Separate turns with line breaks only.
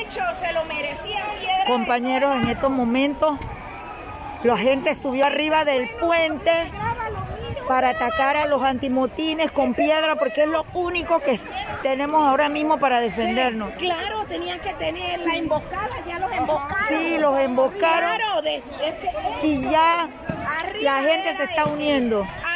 dicho, se lo merecían.
Compañeros, en estos momentos la gente subió arriba del puente para atacar a los antimotines con piedra, porque es lo único que tenemos ahora mismo para defendernos.
Claro, tenían que tener la emboscada, ya los emboscaron.
Sí, los emboscaron.
Claro,
y ya la gente se está uniendo.